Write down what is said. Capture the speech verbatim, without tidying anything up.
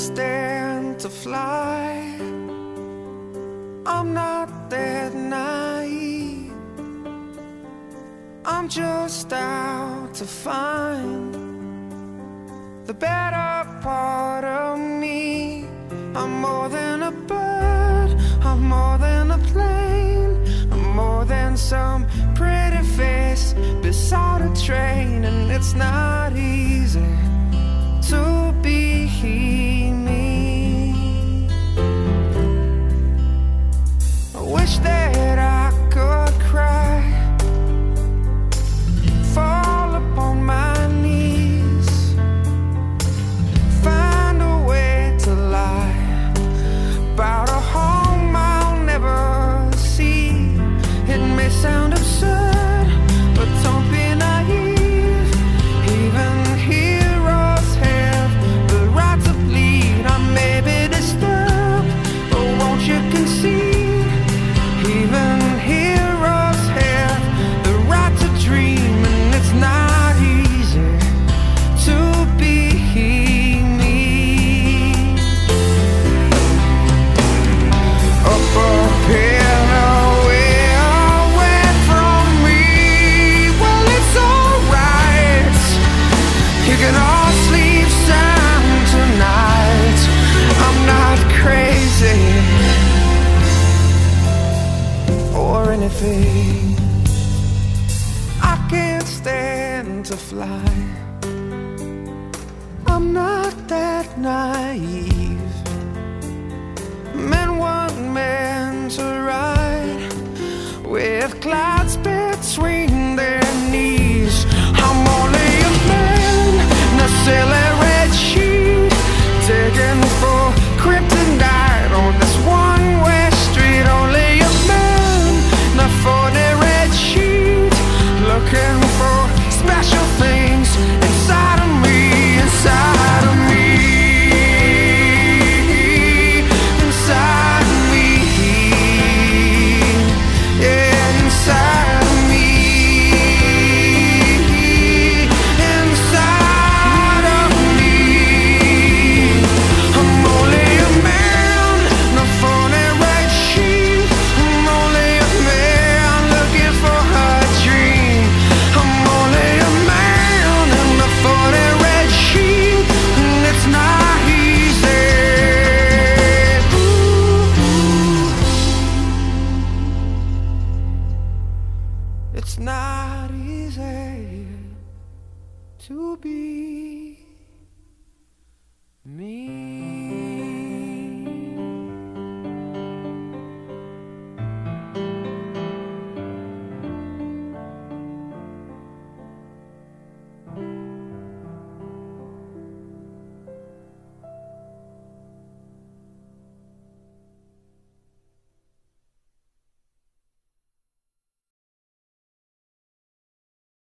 stand to fly. I'm not that naive. I'm just out to find the better part of me. I'm more than a bird, I'm more than a plane, I'm more than some pretty face beside a train. And it's not easy to be me. I wish that I could cry, fall upon my knees, find a way to lie about a home I'll never see. It may sound absurd, but don't be naive. Even heroes have the right to bleed. I may be disturbed, but won't you concede? Even heroes have the right to dream, and it's not easy to be me. Up a hill away, away from me. Well, it's alright, you can all sleep sound tonight. I'm not crazy or anything. I can't stand to fly. I'm not that naive. Men weren't meant to ride with clouds between their knees. I'm only a man in a silly red sheet, taken for kryptonite on this one-way street. Only a man in a forty red sheet, looking for special things inside of me, inside of me, inside of me, yeah, inside of me, inside of me. I'm only a man in a forty red sheet. I'm only a man looking for a dream. I'm only a man in a forty red sheet, and it's not easy. Ooh. It's not easy to be me.